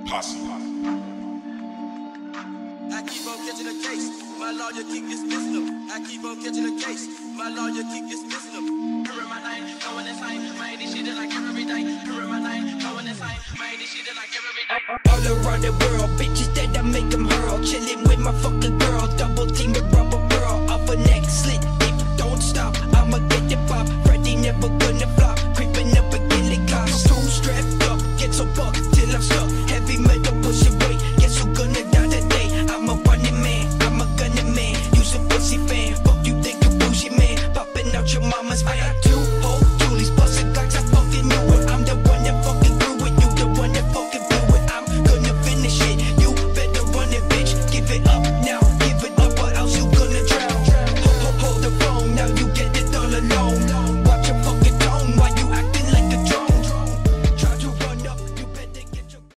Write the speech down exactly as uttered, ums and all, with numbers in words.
Posse. I keep on catching a case. My lawyer keep dismissing them. I keep on catching a case. My lawyer keep dismissing them. Hearing my name, going insane. Man, this shit is like every day. Hearing my name, going insane. Man, this shit is like every day. All around the world, bitches that I make them hurl. Chilling with my fucking